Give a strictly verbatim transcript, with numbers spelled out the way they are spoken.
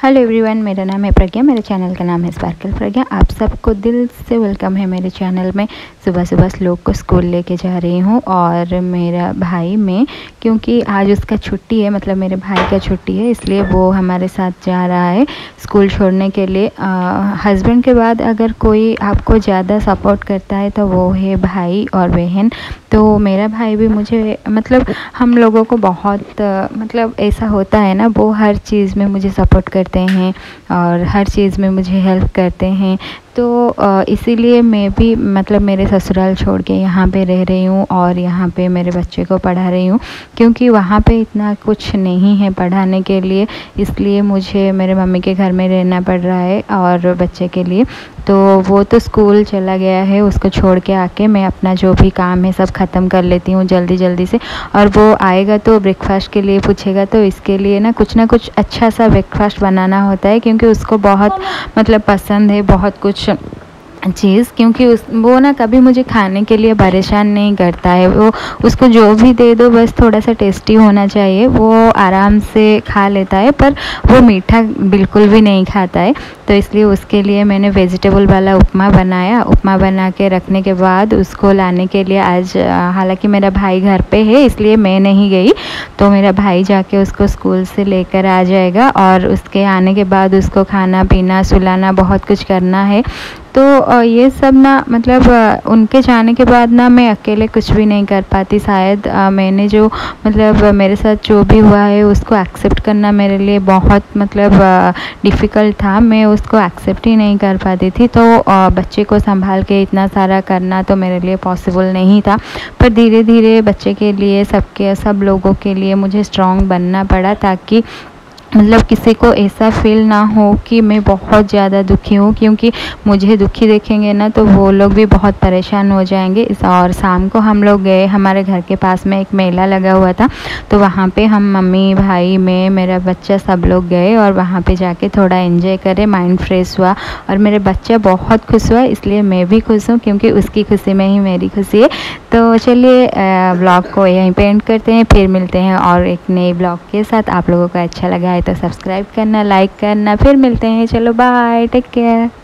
Hello everyone, मेरा नाम है प्रज्ञा। मेरे चैनल का नाम है स्पार्कल प्रज्ञा। आप सबको दिल से वेलकम है मेरे चैनल में। सुबह सुबह श्लोक को स्कूल लेके जा रही हूँ और मेरा भाई में, क्योंकि आज उसका छुट्टी है, मतलब मेरे भाई का छुट्टी है, इसलिए वो हमारे साथ जा रहा है स्कूल छोड़ने के लिए। हस्बैंड के बाद अगर कोई आपको ज़्यादा सपोर्ट करता है तो वो है भाई और बहन। तो मेरा भाई भी मुझे, मतलब हम लोगों को बहुत, मतलब ऐसा होता है ना, वो हर चीज़ में मुझे सपोर्ट करते हैं और हर चीज़ में मुझे हेल्प करते हैं। तो इसीलिए मैं भी, मतलब मेरे ससुराल छोड़ के यहाँ पे रह रही हूँ और यहाँ पे मेरे बच्चे को पढ़ा रही हूँ, क्योंकि वहाँ पे इतना कुछ नहीं है पढ़ाने के लिए, इसलिए मुझे मेरे मम्मी के घर में रहना पड़ रहा है और बच्चे के लिए। तो वो तो स्कूल चला गया है, उसको छोड़ के आके मैं अपना जो भी काम है सब ख़त्म कर लेती हूँ जल्दी जल्दी से। और वो आएगा तो ब्रेकफास्ट के लिए पूछेगा, तो इसके लिए ना कुछ ना कुछ अच्छा सा ब्रेकफास्ट बनाना होता है, क्योंकि उसको बहुत, मतलब पसंद है बहुत कुछ चीज़, क्योंकि उस वो ना कभी मुझे खाने के लिए परेशान नहीं करता है। वो उसको जो भी दे दो बस थोड़ा सा टेस्टी होना चाहिए, वो आराम से खा लेता है, पर वो मीठा बिल्कुल भी नहीं खाता है। तो इसलिए उसके लिए मैंने वेजिटेबल वाला उपमा बनाया। उपमा बना के रखने के बाद उसको लाने के लिए आज, हालांकि मेरा भाई घर पे है इसलिए मैं नहीं गई, तो मेरा भाई जाके उसको स्कूल से लेकर आ जाएगा और उसके आने के बाद उसको खाना पीना सुलाना बहुत कुछ करना है। तो ये सब ना, मतलब उनके जाने के बाद ना मैं अकेले कुछ भी नहीं कर पाती। शायद मैंने जो, मतलब मेरे साथ जो भी हुआ है उसको एक्सेप्ट करना मेरे लिए बहुत, मतलब डिफ़िकल्ट था। मैं उसको एक्सेप्ट ही नहीं कर पाती थी। तो बच्चे को संभाल के इतना सारा करना तो मेरे लिए पॉसिबल नहीं था, पर धीरे धीरे बच्चे के लिए, सबके सब लोगों के लिए मुझे स्ट्रॉन्ग बनना पड़ा, ताकि मतलब किसी को ऐसा फील ना हो कि मैं बहुत ज़्यादा दुखी हूँ, क्योंकि मुझे दुखी देखेंगे ना तो वो लोग भी बहुत परेशान हो जाएंगे। इस और शाम को हम लोग गए, हमारे घर के पास में एक मेला लगा हुआ था, तो वहाँ पे हम मम्मी भाई मैं मेरा बच्चा सब लोग गए और वहाँ पे जाके थोड़ा एंजॉय करे, माइंड फ्रेश हुआ और मेरे बच्चा बहुत खुश हुआ, इसलिए मैं भी खुश हूँ, क्योंकि उसकी खुशी में ही मेरी खुशी है। तो चलिए ब्लॉग को यहीं पे एंड करते हैं, फिर मिलते हैं और एक नए ब्लॉग के साथ। आप लोगों को अच्छा लगा है तो सब्सक्राइब करना, लाइक करना, फिर मिलते हैं। चलो बाय, टेक केयर।